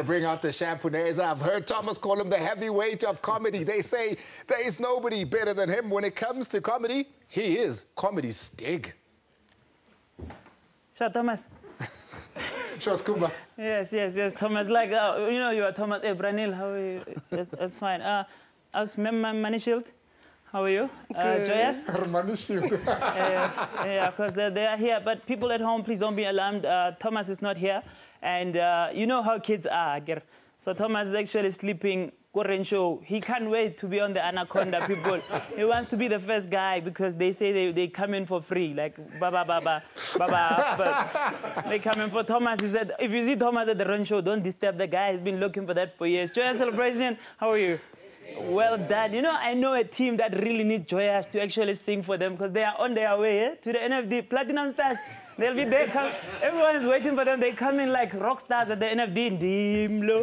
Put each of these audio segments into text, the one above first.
bring out the Champuneza. I've heard Thomas call him the heavyweight of comedy. They say there is nobody better than him when it comes to comedy. He is comedy's Stig. Sure, Thomas. Sure, Scuba. Yes, Thomas. Like, you know, you are Thomas. Hey, Branil, how are you? That's fine. I was Money Shield. How are you? Joyous? Money Shield. Yeah, because they are here. But people at home, please don't be alarmed. Thomas is not here. And you know how kids are. So Thomas is actually sleeping. Show. He can't wait to be on the Anaconda, people. He wants to be the first guy because they say they come in for free, like baba. But they come in for Thomas. He said, if you see Thomas at the Run Show, don't disturb the guy. He's been looking for that for years. Joyous celebration. How are you? Well done. You know, I know a team that really needs Joyous to actually sing for them because they are on their way to the NFD Platinum Stars. They'll be there. Everyone is waiting for them. They come in like rock stars at the NFD. Dimlo,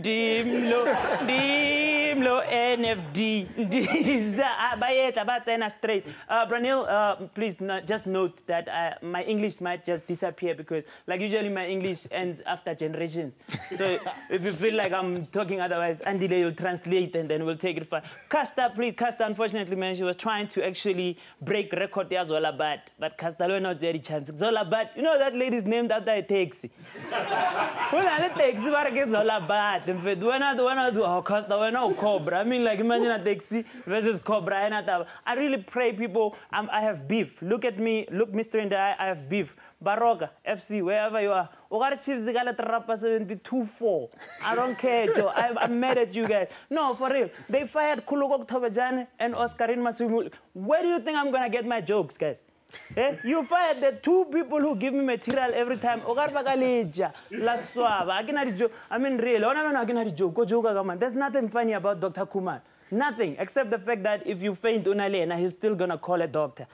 NFD. Straight. Branil, please just note that my English might just disappear because, like, usually my English ends after generations. So if you feel like I'm talking otherwise, Andile will translate and then we'll take it far. Casta, please. Casta, unfortunately, man, she was trying to actually break record there, Zolabad. But Casta, no, not very chance. Zolabad, you know that lady's named after a taxi. When I taxi, what gets Zolabad? In fact, when I do Casta, when I Cobra. I mean, like, imagine a taxi versus Cobra. I really pray, people, I have beef. Look at me, look, Mr. in the eye, I have beef. Baroka, FC, wherever you are. Ogara Chiefs, they got a 72-4. I don't care, Joe. I'm mad at you guys. No, for real. They fired Kulugok Tobajane and Oscarin Masumu. Where do you think I'm going to get my jokes, guys? Eh? You fired the two people who give me material every time. Ogar Bagalija, La Suava. I mean, real. There's nothing funny about Dr. Kumar. Nothing, except the fact that if you faint Unalena, he's still going to call a doctor.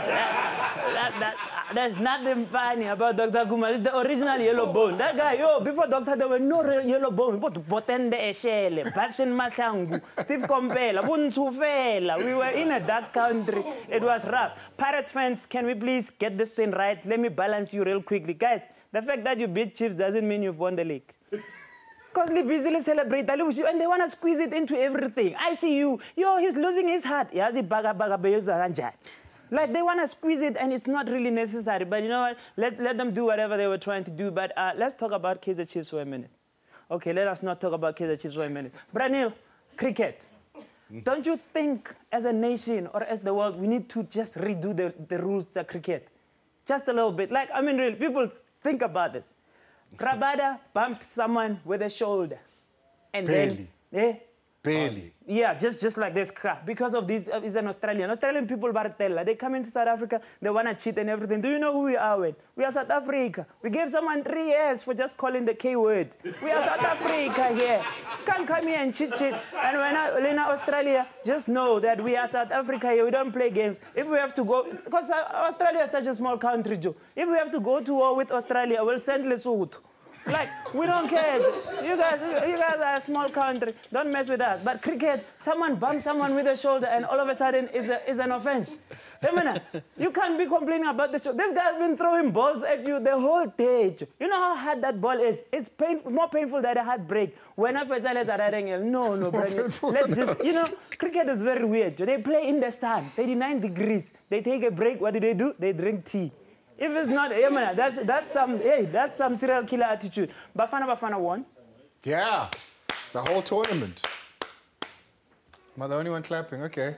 There's nothing funny about Dr. Kumar. It's the original yellow bone. That guy, before Doctor, there were no yellow bone. Botende Eshele, Batsin Matangu, Steve Compella, Buntufela. We were in a dark country. It was rough. Pirates fans, can we please get this thing right? Let me balance you real quickly. Guys, the fact that you beat Chiefs doesn't mean you've won the league. Because they busily celebrate and they want to squeeze it into everything. I see you. He's losing his heart. Like, they want to squeeze it, and it's not really necessary. But you know what? Let them do whatever they were trying to do. But let's talk about Kaizer Chiefs for a minute. Okay, let us not talk about Kaizer Chiefs for a minute. Branil, cricket. Don't you think, as a nation or as the world, we need to just redo the rules to cricket? Just a little bit. Like, I mean, really, people think about this. Rabada bumped someone with a shoulder. And Barely. then... Barely. Yeah, just like this. Because of this, is an Australian. Australian people, Bartella, they come into South Africa, they want to cheat and everything. Do you know who we are with? We are South Africa. We gave someone 3 years for just calling the K word. We are South Africa here. Can't come here and cheat. And when in Australia, just know that we are South Africa here. We don't play games. If we have to go, because Australia is such a small country, Joe. If we have to go to war with Australia, we'll send Lesotho. Like, we don't care. You guys are a small country. Don't mess with us. But cricket, someone bumps someone with a shoulder and all of a sudden is an offense. You can't be complaining about this. This guy's been throwing balls at you the whole day. You know how hard that ball is? It's painful, more painful than a heartbreak. When I no, let's just, you know, cricket is very weird. They play in the sun, 39 degrees. They take a break. What do? They drink tea. If it's not, that's some serial killer attitude. Bafana won. Yeah, the whole tournament. Am I the only one clapping? Okay.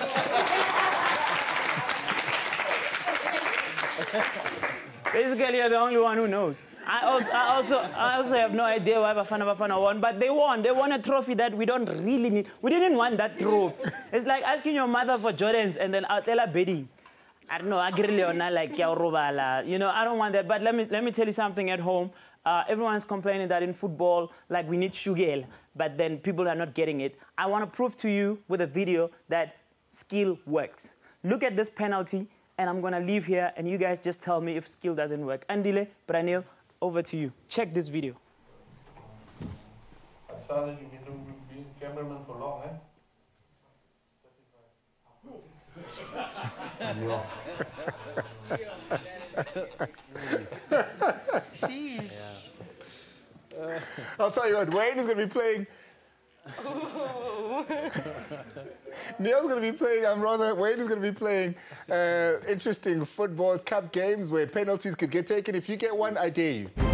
Basically, you're the only one who knows. I also have no idea why Bafana won, but they won. They won a trophy that we don't really need. We didn't want that trophy. It's like asking your mother for Jordans and then I'll tell her bedding. I don't know, like, you know, I don't want that. But let me tell you something at home. Everyone's complaining that in football, like, we need Shugel, but then people are not getting it. I want to prove to you with a video that skill works. Look at this penalty, and I'm going to leave here, and you guys just tell me if skill doesn't work. Andile, Branil, over to you. Check this video. I saw that you've been being cameraman for long, eh? Sheesh. I'll tell you what, Wayne is going to be playing. Neil's going to be playing, Wayne is going to be playing interesting football cup games where penalties could get taken. If you get one, I dare you.